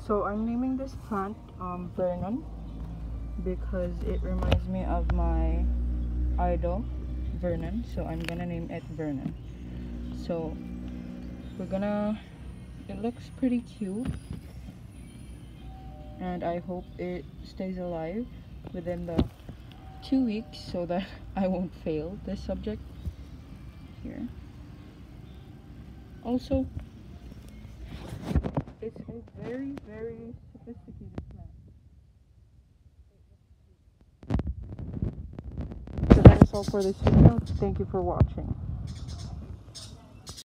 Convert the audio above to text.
So I'm naming this plant Vernon because it reminds me of my idol Vernon, so I'm gonna name it Vernon. So it looks pretty cute, and I hope it stays alive within the 2 weeks so that I won't fail this subject here. Also, it's a very, very sophisticated plant. So that is all for this video. Thank you for watching.